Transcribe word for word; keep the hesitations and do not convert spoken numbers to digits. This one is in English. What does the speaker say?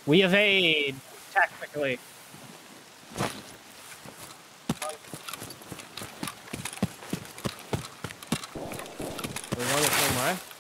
We evade, technically. We're going the same way?